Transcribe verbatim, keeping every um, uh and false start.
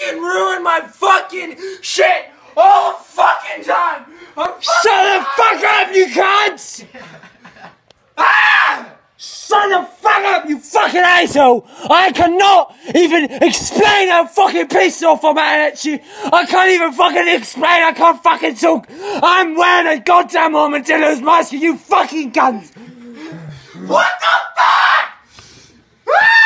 fucking ruin my fucking shit all the fucking time! I'm Shut the fuck up, you cunts! Ah! Shut the fuck up, you fucking asshole! I cannot even explain how fucking pissed off I'm at you! I can't even fucking explain, I can't fucking talk! I'm wearing a goddamn Armadillo's mask, you fucking cunts! What the fuck? Ah!